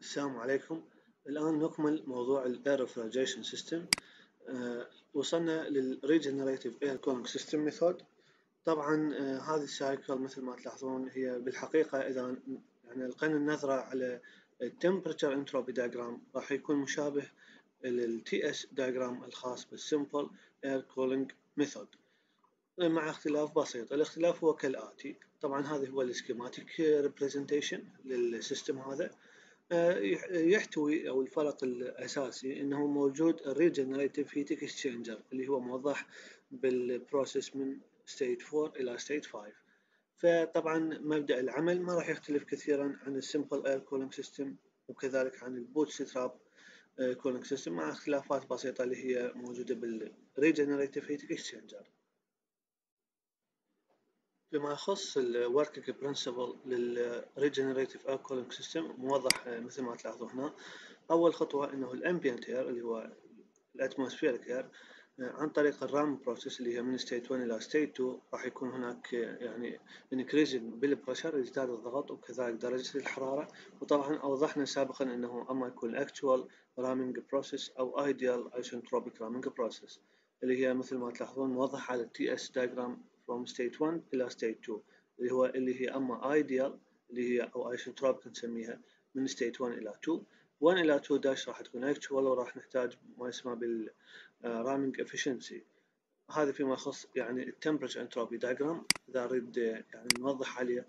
السلام عليكم. الآن نكمل موضوع ال Air Refrigeration System. وصلنا لل Regenerative Air Cooling System Method. طبعا هذه السايكل مثل ما تلاحظون هي بالحقيقة إذا يعني ألقينا النظرة على ال Temperature Entropy Diagram راح يكون مشابه لل TS Diagram الخاص بال Simple Air Cooling Method مع اختلاف بسيط. الاختلاف هو كالآتي. طبعا هذا هو السكيماتيك ريبريزنتيشن للسيستم هذا. يحتوي أو الفرق الأساسي إنه موجود Regenerative Heat Exchanger اللي هو موضح بالبروسيس من State 4 إلى State 5. فطبعا مبدأ العمل ما راح يختلف كثيرا عن السمبل اير كولينج سيستم وكذلك عن البوت ستراب كولينج سيستم مع اختلافات بسيطة اللي هي موجودة بالريجنريتيف هيت اكسشينجر. فيما يخص ال Working Principle لل Regenerative Air Cooling System موضح مثل ما تلاحظون هنا. أول خطوة إنه ال Ambient Air اللي هو ال Atmospheric Air عن طريق ال RAM Process اللي هي من State 1 إلى State 2 راح يكون هناك يعني Increasing بالpressure يزداد الضغط وكذلك درجة الحرارة. وطبعا أوضحنا سابقا إنه أما يكون Actual Ramming Process أو Ideal Isentropic Ramming Process اللي هي مثل ما تلاحظون موضح على TS Diagram from state 1 إلى state 2 اللي هي أما ideal اللي هي أو isentropic نسميها من state 1 إلى 2. 1 إلى 2 داش راح تكون actual وراح نحتاج ما يسمى بال ramming efficiency. هذا فيما يخص يعني temperature entropy diagram. إذا نريد يعني نوضح عليه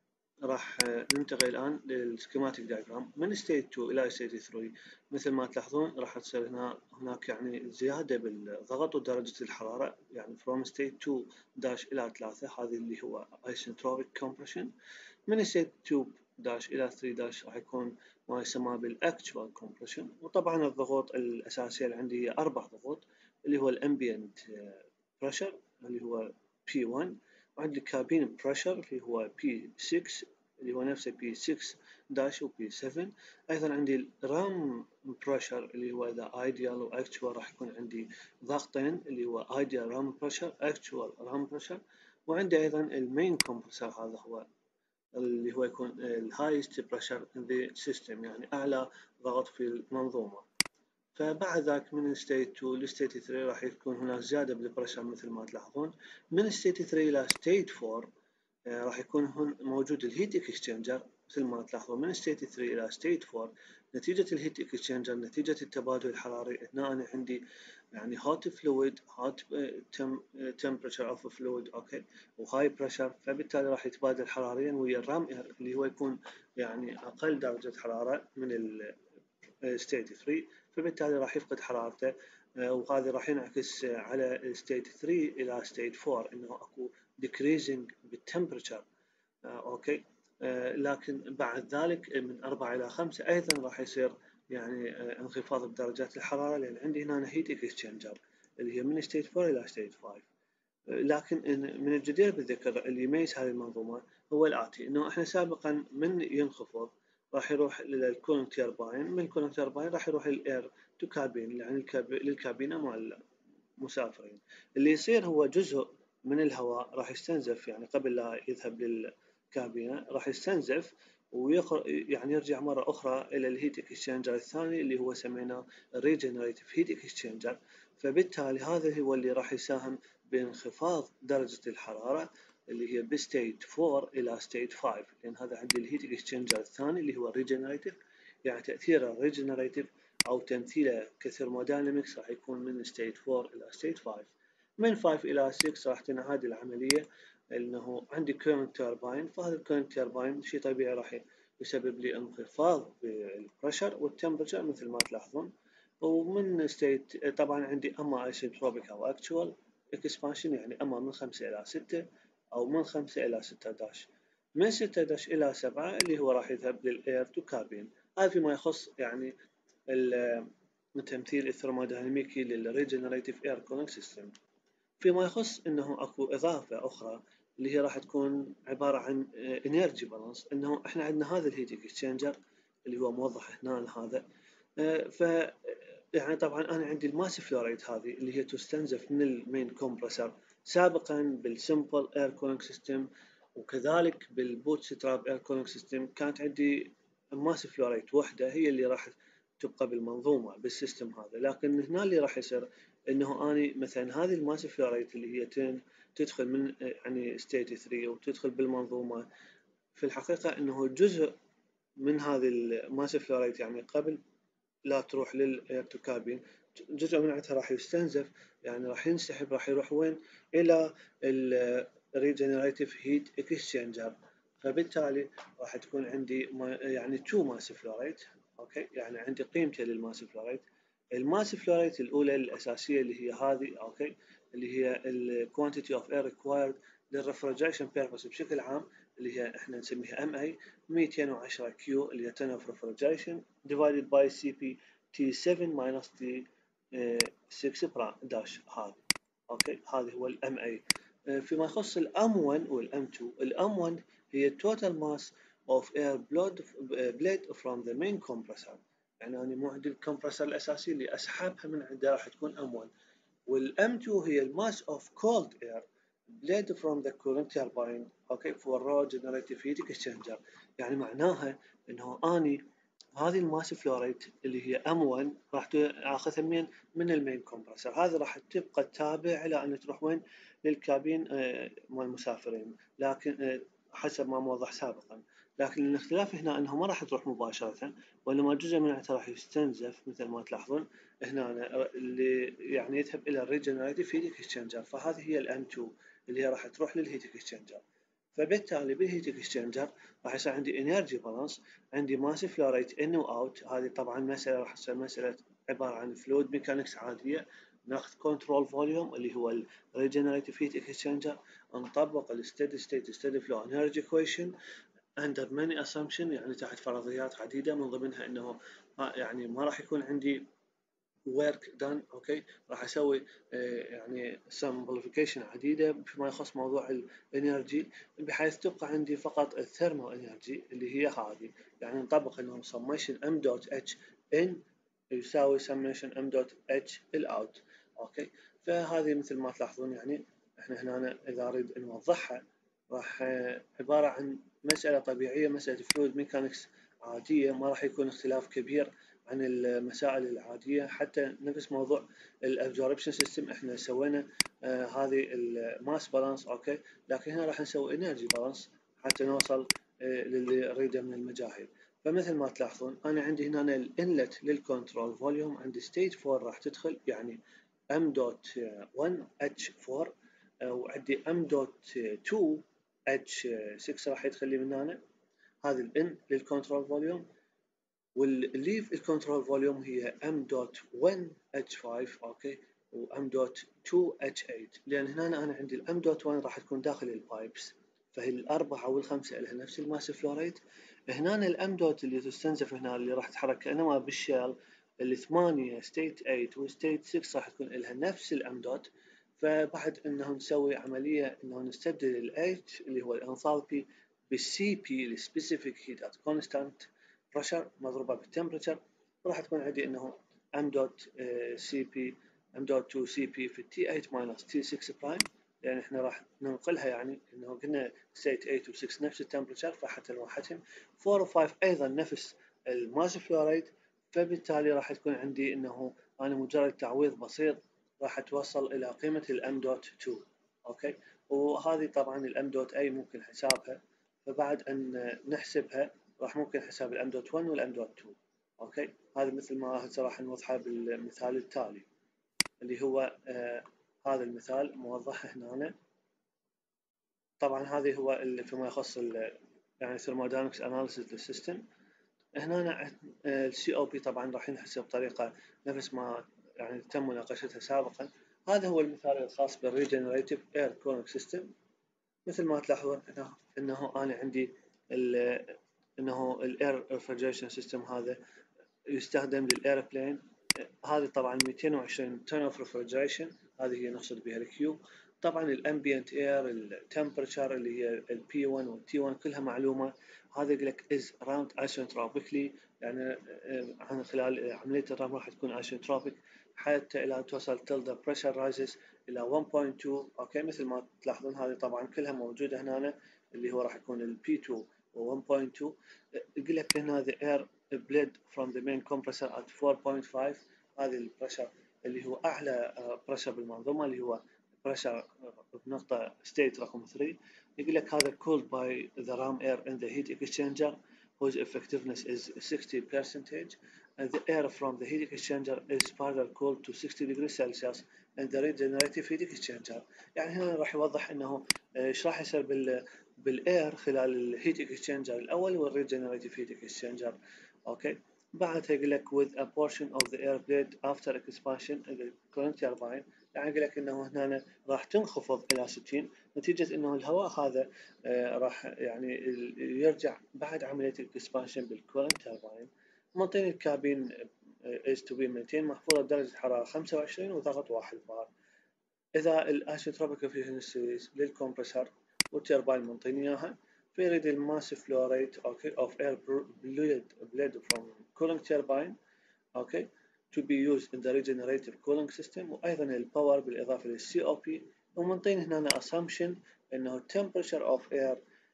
راح ننتقل الآن للسكيماتيك دايجرام من ستيت 2 إلى ستيت 3. مثل ما تلاحظون راح تصير هناك يعني زيادة بالضغط ودرجة الحرارة يعني from state 2 داش إلى 3 هذه اللي هو isentropic compression. من ستيت 2 داش إلى 3 داش راح يكون ما يسمى بالactual compression. وطبعا الضغوط الأساسية اللي عندي هي 4 ضغوط اللي هو الambient pressure اللي هو P1 وعندي كابين بريشر اللي هو P6 اللي هو نفسه P6 داش و P7. أيضا عندي الرام بريشر اللي هو إذا ideal و actual راح يكون عندي ضغطين اللي هو ideal رام بريشر actual رام بريشر. وعندي أيضا المين كومبرسر هذا هو اللي هو يكون ال highest pressure in the system يعني أعلى ضغط في المنظومة. فبعد ذاك من ستيت 2 لستيت 3 راح يكون هناك زيادة بالبريشر مثل ما تلاحظون. من ستيت 3 إلى ستيت 4 راح يكون هون موجود الهيت اكسشينجر مثل ما تلاحظون. من ستيت 3 إلى ستيت 4 نتيجة الهيت اكسشينجر نتيجة التبادل الحراري هنا أنا عندي يعني hot fluid hot temperature of fluid أوكي وهاي بريشر. فبالتالي راح يتبادل حراريا ويا الرام اير اللي هو يكون يعني أقل درجة حرارة من ستيت 3. فبالتالي راح يفقد حرارته وهذا راح ينعكس على ستيت 3 إلى ستيت 4 إنه أكو decreasing بالتمبرتشر أوكي. لكن بعد ذلك من 4 إلى 5 أيضا راح يصير يعني انخفاض بدرجات الحرارة لأن عندي هنا هيت اكسشينجر اللي هي من ستيت 4 إلى ستيت 5. لكن من الجدير بالذكر اللي يميز هذه المنظومة هو الآتي إنه إحنا سابقا من ينخفض راح يروح للكولينج تيرباين. من الكولينج تيرباين راح يروح الاير تو كابين يعني للكابينة مع المسافرين. اللي يصير هو جزء من الهواء راح يستنزف يعني قبل لا يذهب للكابينة راح يستنزف يعني يرجع مرة أخرى إلى الهيت اكسشينجر الثاني اللي هو سميناه ريجنريتيف هيت اكسشينجر. فبالتالي هذا هو اللي راح يساهم بانخفاض درجة الحرارة اللي هي بستيت 4 إلى ستيت 5 لأن هذا عندي الهيت اكسشينجر الثاني اللي هو ريجنريتيف يعني تأثيره ريجنريتيف أو تمثيله كثيرموداينامكس راح يكون من ستيت 4 إلى ستيت 5. من 5 إلى 6 راح تنعاد العملية إنه عندي كورنت توربين. فهذا الكورنت توربين شيء طبيعي راح يسبب لي انخفاض بالبريشر والتمبرتشر مثل ما تلاحظون. ومن ستيت طبعا عندي أما ايسنتروبيك أو أكتوال اكسبانشن يعني أما من 5 إلى 6 أو من 5 إلى 6 داش. من 6 داش إلى 7 اللي هو راح يذهب للإير تو كابين. هذا فيما يخص يعني التمثيل الثرموديناميكي للريجنريتيف اير كولينج سيستم. فيما يخص انه اكو اضافه اخرى اللي هي راح تكون عباره عن انرجي بالانس. انه احنا عندنا هذا الهيت اكسشينجر اللي هو موضح هنا هذا ف يعني طبعا انا عندي الماس فلو ريت هذه اللي هي تستنزف من المين كومبرسر سابقا بالسمبل اير كولينج سيستم وكذلك بالبوت ستراب اير كولينج سيستم كانت عندي ماس فلو ريت وحده هي اللي راح تبقى بالمنظومة بالسيستم هذا. لكن هنا اللي راح يصير انه اني مثلا هذه الماس فلو ريت اللي هي تدخل من يعني ستيت 3 وتدخل بالمنظومة، في الحقيقة انه جزء من هذه الماس فلو ريت يعني قبل لا تروح للكابين جزء منها راح يستنزف، يعني راح ينسحب، راح يروح وين؟ الى الريجنريتيف هيت اكسشينجر. فبالتالي راح تكون عندي يعني 2 ماس فلو ريت. اوكي، يعني عندي قيمتين للماس فلو ريت. الماس فلو ريت الاولى الاساسيه اللي هي هذه، اوكي، اللي هي الكوانتيتي اوف اير ريكوايرد للريفرجريشن بيربس بشكل عام، اللي هي احنا نسميها ام اي 210 كيو، اللي هي ton of refrigeration divided by CP T7 minus T6 داش. هذه اوكي، هذه هو الام اي. فيما يخص الام 1 والام 2، الام 1 هي total mass of air blade from the main compressor، يعني انا مو عندي الكمبرسر الاساسي اللي اسحبها من عنده راح تكون ام 1. والام 2 هي الماس اوف كولد اير blade from the cooling turbine، اوكي، for raw generative heat exchanger. يعني معناها انه اني هذه الماس فلو ريت اللي هي ام 1 راح اخذها من المين كومبرسر، هذه راح تبقى تابع الى ان تروح وين؟ للكابين مال المسافرين، لكن حسب ما موضح سابقا. لكن الاختلاف هنا انه ما راح تروح مباشره، وانما جزء منها راح يستنزف مثل ما تلاحظون هنا اللي يعني يذهب الى الريجنريتيف هيت اكسشينجر. فهذه هي الام 2 اللي هي راح تروح للهيت اكسشينجر. فبالتالي بالهيت اكسشينجر راح يصير عندي انرجي بالانس، عندي ماس فلو ريت ان واوت. هذه طبعا مساله راح تصير مساله عباره عن فلويد ميكانكس عاديه، ناخذ كنترول فوليوم اللي هو الريجنريتيف هيت اكسشينجر، نطبق الستيدي ستيت ستيدي فلو انرجي ايكويشن under many assumption، يعني تحت فرضيات عديده من ضمنها انه يعني ما راح يكون عندي work done. اوكي، راح اسوي يعني simplification عديده فيما يخص موضوع الانرجي، بحيث تبقى عندي فقط الثيرمال انرجي اللي هي هذه. يعني نطبق انه summation m dot h in يساوي summation m dot h الاوت. اوكي، فهذه مثل ما تلاحظون يعني احنا هنا اذا اريد نوضحها راح عباره عن مساله طبيعيه، مساله فلويد ميكانكس عاديه، ما راح يكون اختلاف كبير عن المسائل العاديه. حتى نفس موضوع الابزوربشن سيستم احنا سوينا هذه الماس بالانس، اوكي، لكن هنا راح نسوي انرجي بالانس حتى نوصل للي نريده من المجاهيل. فمثل ما تلاحظون انا عندي هنا الانلت للكنترول فوليوم عندي ستيج 4 راح تدخل، يعني ام دوت 1 اتش 4، وعندي ام دوت 2 اتش 6 راح يدخل لي من هنا. هذه الان للكنترول فوليوم، والليف الكنترول فوليوم هي ام دوت 1 اتش 5، اوكي، وام دوت 2 اتش 8، لان هنا انا عندي الام دوت 1 راح تكون داخل البايبس، فهي الاربعه والخمسه لها نفس الماس فلو ريت. هنا الام دوت اللي تستنزف هنا اللي راح تتحرك كانما بالشيل، الثمانيه ستيت 8 وستيت 6 راح تكون لها نفس الام دوت. فبعد انه نسوي عمليه انه نستبدل الاتش اللي هو الانثالبي بالسي بي السبيسيفيك هيت ات كونستانت بريشر مضروبه بالتمبرتشر، راح تكون عندي انه ام دوت سي بي ام دوت 2 سي بي في تي 8 ماينس تي 6 برايم، لان احنا راح ننقلها، يعني انه قلنا ستيت 8 و 6 نفس التمبرتشر فحتى نوحدهم. 4 و 5 ايضا نفس الماس فلو ريت، فبالتالي راح تكون عندي انه انا مجرد تعويض بسيط راح توصل الى قيمه الام دوت 2. اوكي، وهذه طبعا الام دوت اي ممكن حسابها، فبعد ان نحسبها راح ممكن حساب الام دوت 1 والام دوت 2. اوكي، هذا مثل ما هسه راح نوضحه بالمثال التالي، اللي هو هذا المثال موضح هنا. طبعا هذه هو اللي فيما يخص يعني thermodynamics analysis للسيستم. هنا السي او بي طبعا راح ينحسب بطريقه نفس ما يعني تم مناقشتها سابقا. هذا هو المثال الخاص بالريجنريتيف اير كولينج سيستم. مثل ما تلاحظون انه انا عندي انه الاير ريفرجريشن سيستم هذا يستخدم للايربلين. هذه طبعا 220 طن اوف ريفرجريشن، هذه هي نقصد بها الكيو. طبعا الامبيانت اير التمبرتشر اللي هي البي 1 والتي 1 كلها معلومه. هذا يقول لك از راوند ايسنتروبيكلي، يعني عن خلال عمليه الرمل راح تكون ايسنتروبيك حتى الى توصل till the pressure rises الى 1.2. اوكي، مثل ما تلاحظون هذه طبعا كلها موجوده هنا، اللي هو راح يكون البي 2 و 1.2. يقول لك هنا the air bled from the main compressor at 4.5. هذه البريشر اللي هو أعلى بريشر بالمنظومة، اللي هو بريشر بنقطة state رقم 3. يقول لك هذا cooled by the ram air in the heat exchanger whose effectiveness is 60%, and the air from the heat exchanger is further cooled to 60 degrees Celsius in the regenerative heat exchanger. يعني هنا راح يوضح انه ايش راح يصير بالاير خلال الهيت اكسشينجر الاول والريجنريتيف هيت اكسشينجر. اوكي، بعدها يقول لك with a portion of the air blade after expansion in the current turbine. يعني يقول لك انه هنا راح تنخفض الى 60 نتيجه انه الهواء هذا راح يعني يرجع بعد عمليه الاكسبانشن بالكورنت ترباين. منطقه الكابين is to be maintained محفوظه بدرجه حراره 25 وضغط 1 بار. إذا الأيسوتروبيك efficiencies للكمبرسر والترباين منطيني إياها، فيريد الماس فلو ريت أوكي of air bled from cooling turbine أوكي to be used in the regenerative cooling system، وأيضا الباور بالإضافة للسي أو بي. ومنطيني هنا assumption إنه temperature of air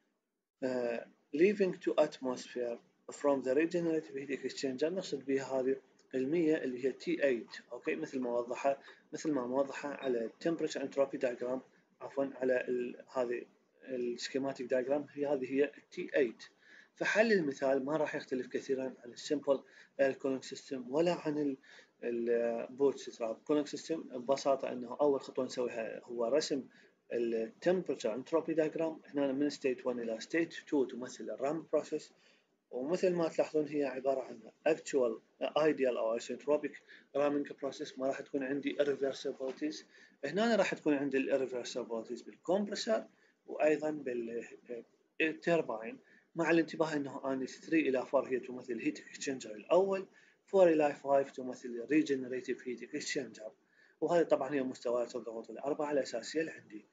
leaving to atmosphere from the regenerative heat exchanger نقصد بها هذه المية اللي هي T8 اوكي، مثل ما موضحة على temperature entropy diagram، عفوا على هذه السكيماتيك diagram، هذه هي T8. فحل المثال ما راح يختلف كثيرا عن السمبل air cooling system ولا عن البوت ستراب cooling system. ببساطة انه اول خطوة نسويها هو رسم temperature entropy diagram هنا من state 1 إلى state 2 تمثل الرام بروسيس، ومثل ما تلاحظون هي عبارة عن actual ideal أو isentropic ramming process. ما راح تكون عندي irreversibilities. هنا راح تكون عندي irreversibilities بالكمبرسر وأيضا بالترباين، مع الانتباه أنه أنا 3 إلى 4 هي تمثل heat exchanger الأول، 4 إلى 5 تمثل regenerative heat exchanger، وهذه طبعا هي مستويات الضغوط الأربعة الأساسية اللي عندي.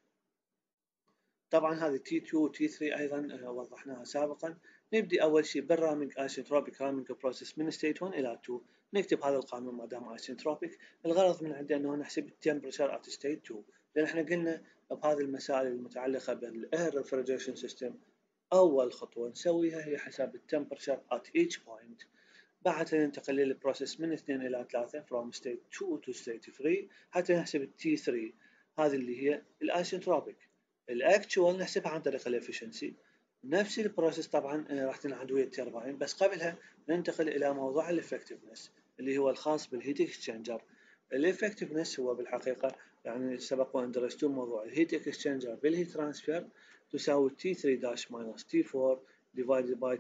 طبعا هذه T2 و T3 أيضا وضحناها سابقا. نبدي أول شيء بالرامينج ايسنتروبيك رامينج بروسيس من ستيت 1 إلى 2. نكتب هذا القانون ما دام ايسنتروبيك. الغرض من عنده أنه نحسب التمبرشر at state 2، لأن احنا قلنا بهذه المسائل المتعلقة بالاير ريفرجريشن سيستم أول خطوة نسويها هي حساب التمبرشر at each point. بعدها ننتقل للبروسيس من 2 إلى 3 from state 2 to state 3 حتى نحسب T3، هذه اللي هي الايسنتروبيك. الاكتشوال نحسبها عن طريق الافشنسي. نفس البروسيس طبعا راح تنعاد ويا الترباين، بس قبلها ننتقل الى موضوع الافكتفنس اللي هو الخاص بالهيت اكسشينجر. الافكتفنس هو بالحقيقه يعني سبق وان درستم موضوع الهيت اكسشينجر بالهيت ترانسفير تساوي T3- T4 divided by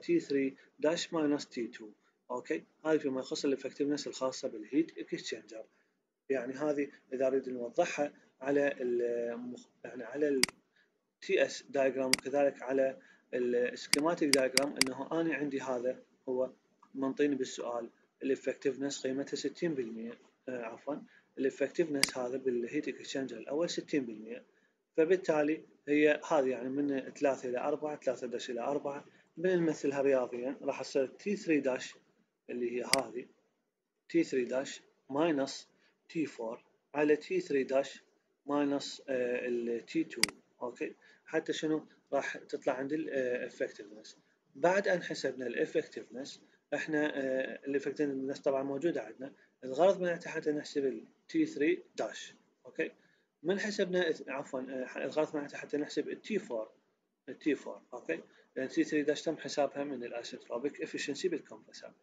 T3- T2. اوكي، هذه فيما يخص الافكتفنس الخاصه بالهيت اكسشينجر. يعني هذه اذا اريد نوضحها على يعني على TS diagram وكذلك على السكيماتيك diagram، انه انا عندي هذا هو منطيني بالسؤال الافكتفنس قيمتها 60%، عفوا الافكتفنس هذا بالهيت اكسشينجر الاول 60%. فبالتالي هي هذه يعني من 3 إلى 4 3 إلى 4 بنمثلها رياضيا راح تصير T3- اللي هي هذه T3- minus T4 على T3- minus T2. اوكي، حتى شنو راح تطلع عندي الافكتفنس. بعد ان حسبنا الافكتفنس احنا الافكتفنس طبعا موجوده عندنا، الغرض من حتى نحسب ال T3- اوكي، من حسبنا عفوا الغرض من حتى نحسب ال T4 اوكي، لان T3- تم حسابها من الايسنتروبيك افشنسي بالكمبرسر.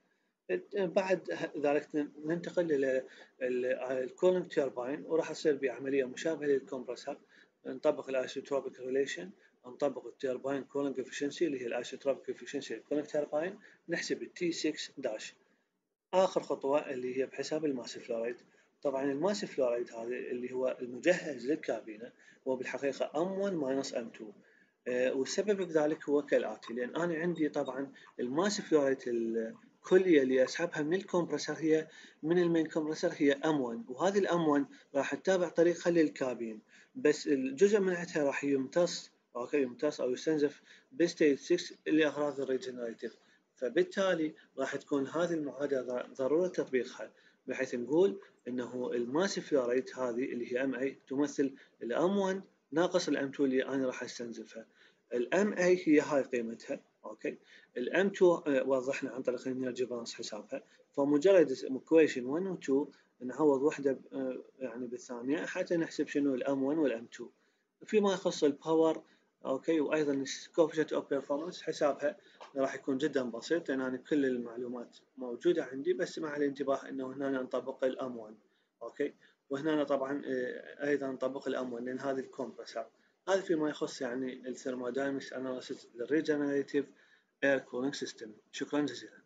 بعد ذلك ننتقل إلى الكولينج تيرباين، وراح تصير بعملية مشابهة للكمبرسر. نطبق الايسوتروبيك ريليشن، نطبق التيرباين كولينج افشنسي اللي هي الايسوتروبيك افشنسي للكولينج تيرباين، نحسب التي 6 آخر خطوة اللي هي بحساب الماس فلو ريت. طبعا الماس فلو ريت هذا اللي هو المجهز للكابينة هو بالحقيقة M1 - M2. والسبب بذلك هو كالآتي، لأن أنا عندي طبعا الماس فلو ريت الكلية اللي أسحبها من الكمبرسر هي من المين كمبرسر هي M1، وهذه الM1 راح تتابع طريقها للكابين، بس الجزء من عندها راح يمتص أو يستنزف بستيت 6 لأغراض الريجنريتيف. فبالتالي راح تكون هذه المعادلة ضرورة تطبيقها، بحيث نقول انه الماس فلو ريت هذه اللي هي MA تمثل الام 1 ناقص الام 2 اللي انا راح استنزفها. الام اي هي هاي قيمتها اوكي. الام 2 وضحنا عن طريق الانرجي بالانس حسابها، فمجرد equation 1 و 2 نعوض واحده يعني بالثانيه حتى نحسب شنو الام 1 والام 2. فيما يخص الباور اوكي وايضا coefficient of performance حسابها راح يكون جدا بسيط، لان يعني كل المعلومات موجوده عندي، بس مع الانتباه انه هنا نطبق الام 1 اوكي. وهنا طبعا ايضا نطبق الام 1 لان هذه الكومبرسر. هذا فيما يخص يعني الثيرموداينامكس اناليسيس للريجنريتيف اير كولينج سيستم. شكرا جزيلا.